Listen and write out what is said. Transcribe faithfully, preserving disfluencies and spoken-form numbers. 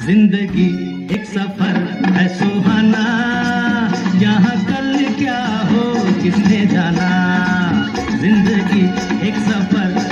जिंदगी एक सफर है सुहाना, यहाँ कल क्या हो किसने जाना। जिंदगी एक सफर